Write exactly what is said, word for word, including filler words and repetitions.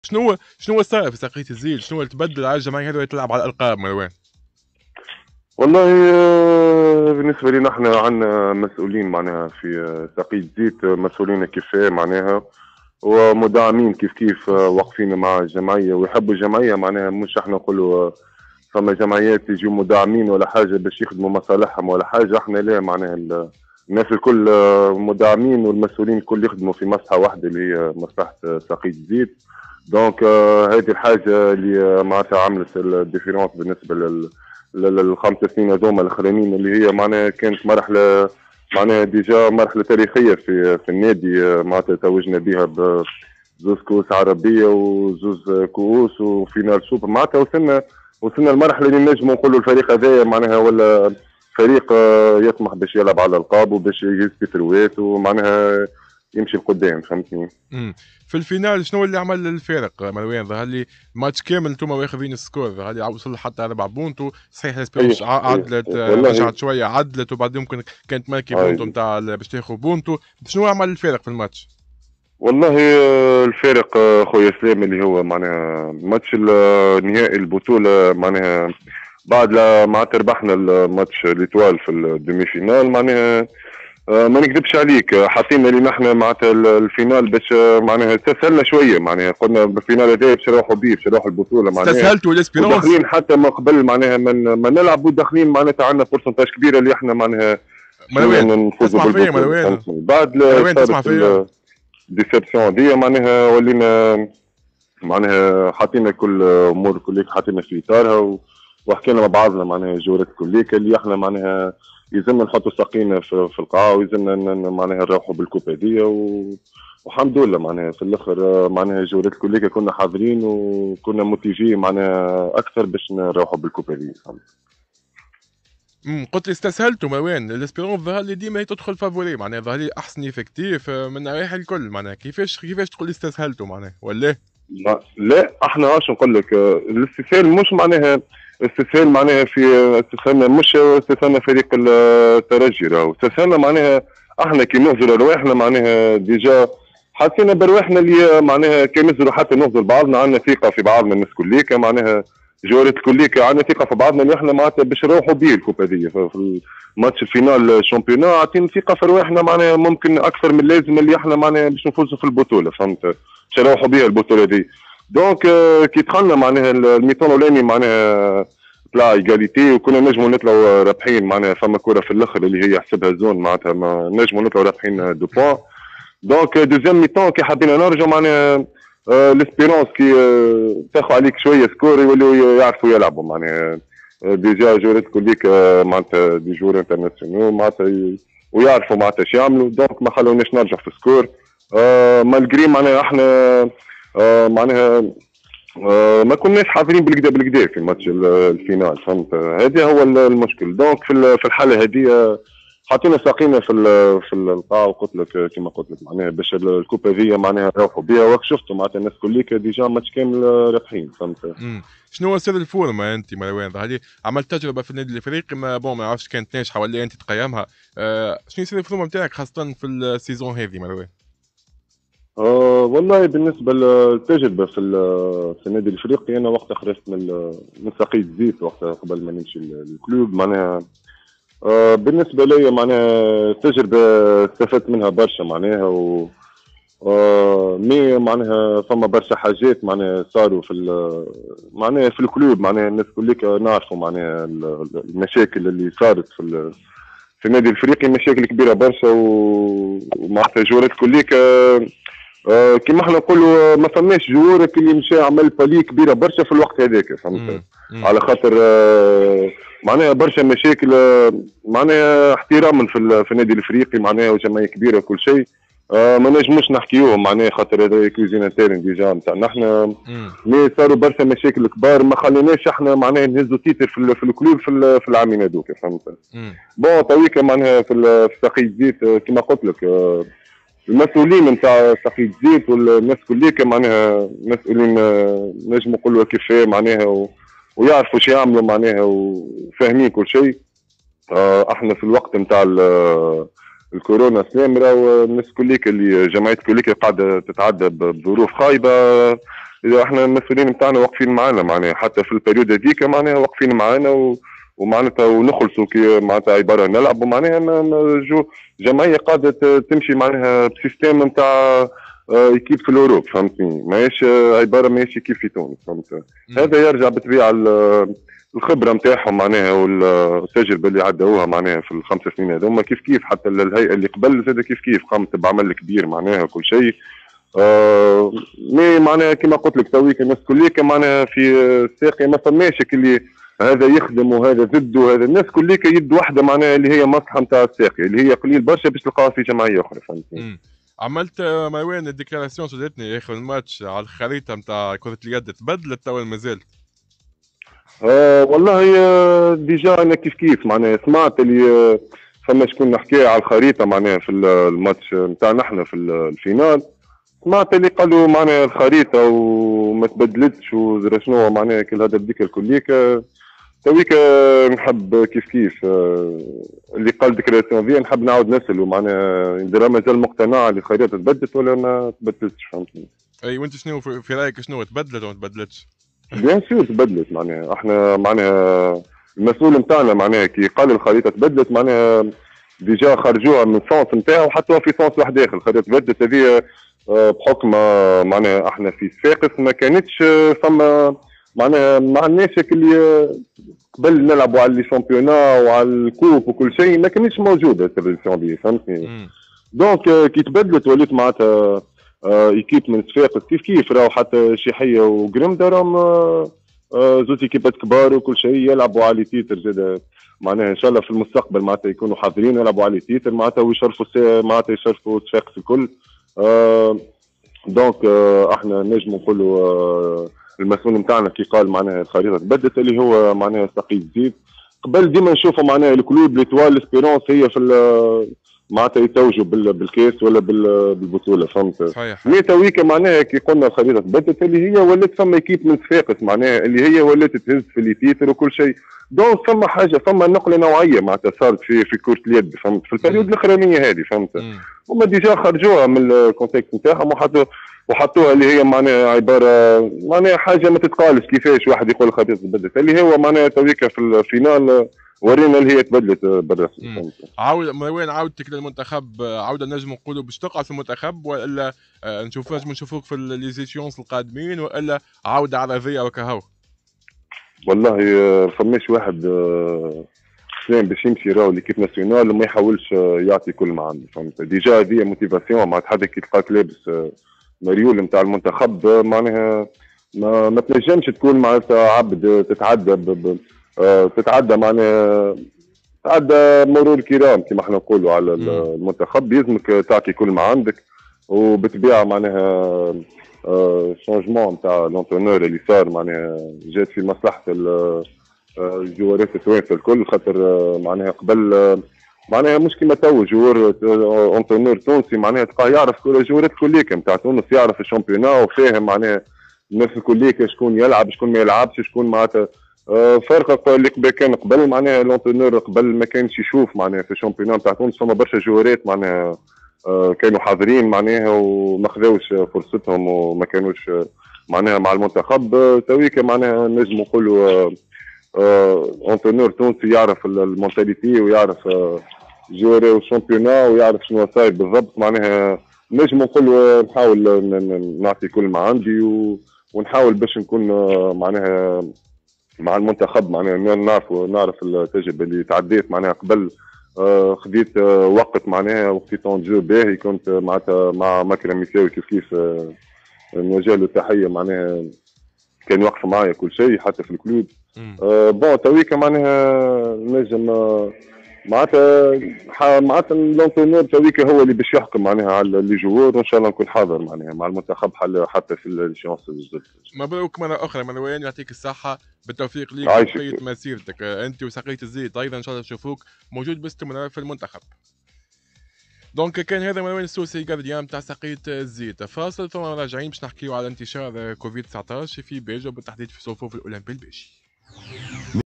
شنو هو شنو هو صار في ساقية الزيت؟ شنو هو اللي تبدل على الجماهير وهي تلعب على الالقاب مروان؟ والله آه، بالنسبة لي نحن عندنا مسؤولين معناها في آه، ساقية زيت، آه، مسؤولين كفاية معناها ومدعمين كيف كيف، آه، واقفين مع الجمعية ويحبوا الجمعية معناها. مش احنا نقولوا آه، فما جمعيات يجوا مدعمين ولا حاجة باش يخدموا مصالحهم ولا حاجة، احنا لا معناها ال- الناس الكل آه، مدعمين، والمسؤولين الكل يخدموا في مصلحة واحدة اللي هي مصلحة آه، ساقية زيت. دونك آه، هذه الحاجة اللي آه، معناتها عملت الديفيرونس بالنسبة لل للخمس سنين هذوما الاخرانيين، اللي هي معناها كانت مرحله معناها ديجا مرحله تاريخيه في في النادي، آه، معناتها توجنا بها بزوز كؤوس عربيه وزوز كؤوس وفينال سوبر. معناتها وصلنا وصلنا المرحله اللي نجموا نقولوا الفريق هذايا معناها ولا فريق آه، يطمح باش يلعب على الالقاب وباش يثبت روايته ومعناها يمشي لقدام، فهمتني؟ امم في الفينال شنو اللي عمل الفارق مروان؟ ظهر لي ماتش كامل انتم واخذين السكور، ظهر لي وصل حتى اربع بونتو. صحيح ايه الاسبيرونس ايه عدلت، إيه. آه، والله رجعت شويه عدلت، وبعدين ممكن كانت ماركي بونتو هاي نتاع باش تاخذ بونتو. شنو عمل الفارق في الماتش؟ والله آه، الفارق آه، خويا سلام اللي هو معناها ماتش ال- آه، نهائي البطولة معناها بعد لا معناتها ربحنا الماتش ليتوال في الدومي فينال معناها. آه، ما نكذبش عليك، آه، حطينا اللي نحن معناتها ال- الفينال باش آه، معناها تسهلنا شوية، معناها قلنا بالفينال هذايا باش نروحوا بيه باش نروحوا البطولة معناها. استسهلتوا الاسبيرونس وداخلين حتى من قبل معناها من ما نلعبوا داخلين معناتها عندنا بورسنتاج كبيرة اللي احنا معناها باش مروان؟ ن- نفوزوا تسمع فيا بالبطولة، مروان؟ فهمتني؟ بعد ل- مروان تسمع صارت فيا؟ ديسبسيون دي معناها ولينا معناها حاطين كل امور كليك حاطينها في اطارها و... وحكينا مع بعضنا معناها جورات كليك اللي احنا معناها يلزمنا نحطوا ساقينا في, في القاعه ويلزمنا ن- معناها نروحوا بالكوبا دي و... والحمد لله معناها في الاخر معناها جورات كليك كنا حاضرين وكنا موتيفي معناها اكثر باش نروحوا بالكوبا دي. امم قلت لي استسهلتوا مروان. الاسبيرونس ظهر لي ديما هي تدخل فافوري، معناها ظهر لي احسن افكتيف من نواحي الكل. معناها كيفاش كيفاش تقول لي استسهلتوا معناها ولا؟ لا, لا احنا اش نقول لك، آه، الاستسهال مش معناها استسهال معناها في استسهالنا مش استسهالنا فريق الترجي، راهو استسهالنا معناها احنا كي نهزروا رواحنا معناها ديجا حسينا برواحنا اللي معناها كي نهزروا حتى نهزروا بعضنا عندنا ثقه في بعضنا الناس كليكا معناها جورة كليكا عندنا ثقه في بعضنا اللي احنا معناتها باش نروحوا بيه الكوبا دي في الماتش الفينال الشامبيونا عاطين ثقه في رواحنا معناها ممكن اكثر من اللازم اللي احنا معناها باش نفوزوا في البطوله، فهمت؟ باش نروحوا بها البطوله دي. دونك آه، كي دخلنا معناها الميطون الاولاني معناها طلع ايجاليتي وكنا نجموا نطلعوا رابحين، معناها فما كره في الاخر اللي هي حسبها زون معناتها ما نجموا نطلعوا رابحين دو بوان. دونك دوزيام ميطون كي حبينا نرجعوا معناها آه ليسبيرونس كي آه تاخذ عليك شويه سكور يوليو يعرفوا يلعبوا معناها. آه ديجا جورات كليك آه معناتها دي جور انترناسيونال معناتها ويعرفوا معناتها اش يعملوا، دونك ما خلوناش نرجع في السكور. آه مالجري معناها احنا آه معناها آه ما كناش حاضرين بالكدا بالكدا في ماتش الفينال، فهمت؟ هذا هو المشكل. دونك في في الحاله هذه حاطين ساقينا في في القاعه، وقلت لك كما قلت لك معناها باش الكوبا ذي معناها نروحوا بها. وقت شفتوا معناتها الناس كليك ديجا ماتش كامل رابحين، فهمت؟ امم شنو هو سر الفورما انت مروان؟ ظهر لي عملت تجربه في النادي الافريقي، ما بون ما نعرفش كانت ناجحه ولا انت تقيمها. آه شنو سر الفورما نتاعك خاصه في السيزون هذه مروان؟ آه والله بالنسبه للتجربه في في النادي الافريقي انا وقت خرجت من من ساقية زيت وقت قبل ما نمشي للكلوب معناها. آه بالنسبه لي معناها تجربه استفدت منها برشا معناها و آه مي معناها فما برشا حاجات معناها صاروا في معناها في الكلوب معناها الناس كلك نعرفوا معناها المشاكل اللي صارت في في النادي الافريقي مشاكل كبيره برشا ومعناتها جورات كليك آه كيما احنا نقولوا ما فماش جوار اللي مشى عمل بالي كبيره برشا في الوقت هذاك، فهمت؟ على خاطر آه معناها برشا مشاكل آه معناها احتراما في, في النادي الافريقي معناها وجمعيه كبيره وكل شيء. آه ما نجموش نحكيوهم معناها خاطر هذا كوزين انترن ديجا نتاعنا احنا. مي صاروا برشا مشاكل كبار ما خليناش احنا معناها نهزوا تيتر في, في الكلوب في, في العامين هذوك، فهمت؟ بون تويكا معناها في ساقية زيت كما قلت لك آه المسؤولين نتاع ساقية زيت والناس كليك معناها مسؤولين نجم نقولوا كيفاه معناها و... ويعرفوا شو يعملوا معناها وفاهمين كل شيء. آه احنا في الوقت نتاع الكورونا سلام راهو الناس كليك اللي جمعية كليك قاعدة تتعدى بظروف خايبة اذا احنا المسؤولين نتاعنا واقفين معنا معناها حتى في البريود هذيك معناها واقفين معنا و... ومعناتها ونخلصوا كي معناتها عباره نلعبوا معناها جو جمعيه قاعده تمشي معناها بسيستم نتاع ايكيب في الاوروب فهمتني، ماهيش عباره ماهيش ايكيب في تونس فهمت. هذا يرجع بالطبيعه الخبره نتاعهم معناها والتجربه اللي عدوها معناها في الخمس سنين هذوما كيف كيف حتى الهيئه اللي قبل زاد كيف كيف قامت بعمل كبير معناها كل شيء. آه مي معناها كما قلت لك تويك الناس كليك معناها في الساقي ما فماش اللي هذا يخدم وهذا ضد وهذا، الناس كليك يد واحده معناها اللي هي مصلحه نتاع الساقي اللي هي قليل برشا باش تلقاها في جمعيه اخرى فهمتني. عملت مروان الديكلاراسيون صدتني اخر الماتش على الخريطه نتاع كره اليد تبدلت تو مازال؟ آه والله ديجا انا كيف كيف معناها سمعت اللي فما شكون نحكي على الخريطه معناها في الماتش نتاعنا احنا في الفينال، سمعت اللي قالوا معناها الخريطه وما تبدلتش وزرا شنو معناها كل هذا الديك الكليك. تويك نحب كيف كيف اللي قال ديكلاراسيون ذي نحب نعاود نسأله معناها ندير مازال مقتنع اللي الخريطه تبدلت ولا ما تبدلتش فهمتني. اي وانت شنو في رايك شنو تبدلت ولا ما تبدلتش؟ بيان سور تبدلت معناها احنا معناها المسؤول نتاعنا معناها كي قال الخريطه تبدلت معناها ديجا خرجوها من السونس نتاعو وحطوها في سونس واحد اخر. الخريطه تبدلت هذه بحكم معناها احنا في صفاقس ما كانتش فما معناها ما عندناش اللي قبل نلعبوا على لي شامبيونا وعلى الكوب وكل شيء ما كانتش موجوده التراديسيون دي فهمتني. دونك كي تبدلت وليت معناتها ايكيب من صفاقس كيف كيف راهو حتى شيحيه وقرمده راهم زوج ايكيبات كبار وكل شيء يلعبوا على تيتر زاد معناها ان شاء الله في المستقبل معناتها يكونوا حاضرين يلعبوا على تيتر معناتها ويشرفوا معناتها يشرفوا صفاقس الكل. آه دونك آه احنا نجم نقولوا آه المسؤول نتاعنا كي قال معناها الخريطه تبدلت اللي هو معناها سقيف زيد. قبل ديما نشوفوا معناها الكلوب ليتوال ليسبيرونس هي في معناتها يتوجوا بالكاس ولا بالبطوله فهمت. صحيح. مي تويكا معناها كي قلنا الخريطه تبدلت اللي هي ولات فما ايكيب من صفاقس معناها اللي هي ولات تهز في الليتيتر وكل شيء. دونك فما حاجه فما نقله نوعيه معناتها صارت في في كره اليد فهمت في البريود الاخرانيه هذه فهمت. هما ديجا خرجوها من الكونتكست نتاعهم وحطوا وحطوها اللي هي معناها عباره معناها حاجه ما تتقالش كيفاش واحد يقول الخريطه تبدلت اللي هو معناها تويكا في الفينال ورينا اللي هي تبدلت بالرسم. عاود وين عودتك للمنتخب عوده نجم نقولوا باش تقع في المنتخب ولا نشوف نجم نشوفوك في ليزيسيونس القادمين ولا عوده عرضيه وكهو؟ والله فماش واحد سلام باش يمشي راهو ليكيب ناسيونال وما يحاولش يعطي كل ما عنده فهمت. ديجا هذه موتيفاسيون مع حد كي تلقاك لابس مريول نتاع المنتخب معناها ما, ما تنجمش تكون معناتها عبد تتعدى ب آه تتعدى معناها تتعدى مرور الكرام كما احنا نقولوا على المنتخب. يلزمك تعطي كل ما عندك وبالطبيعه معناها آه شونجمون نتاع لونترونور اللي صار معناها جات في مصلحه الجوارات التوانسه الكل خاطر آه معناها قبل آه معناها مش كيما تو جوار اونترونور تونسي معناها تلقاه يعرف كل الجوارات كليك نتاع تونس يعرف الشامبيونا وفاهم معناها الناس الكليك شكون يلعب شكون ما يلعبش شكون معناتها آه فرق اللي كان قبل معناها لونترونور قبل ما كانش يشوف معناها في الشامبيونا نتاع تونس فما برشا جوارات معناها آه كانوا حاضرين معناها وما خذاوش فرصتهم وما كانوش معناها مع المنتخب. آه تويك معناها نجم نقولوا آه آه اونترونور تونسي يعرف المونتاليتي ويعرف آه جوري والشامبيونا ويعرف شنو صاير بالضبط معناها نجم نقول نحاول نعطي كل ما عندي ونحاول باش نكون معناها مع المنتخب معناها نعرف نعرف التجربه اللي تعديت معناها قبل. خديت وقت معناها وقت طون جو باهي كنت معناتها مع مكرم يساوي كيف كيف نوجه له التحيه معناها كان يوقف معايا كل شيء حتى في الكلوب. أه بون تويكا معناها نجم معناتها معناتها لونترونور تويكا هو اللي باش يحكم معناها على لي جوور وان شاء الله نكون حاضر معناها مع المنتخب حتى في الشانس الجدد. مبروك مره اخرى مروان يعطيك الصحه بالتوفيق ليك في بقيه مسيرتك انت وسقيت الزيت ايضا ان شاء الله نشوفوك موجود باستمرار في المنتخب. دونك كان هذا مروان السوسي جارديان تاع سقيت الزيت. فاصل ثم راجعين باش نحكيو على انتشار كوفيد تسعطاش في بيجا وبالتحديد في صفوف الاولمبي البيجي.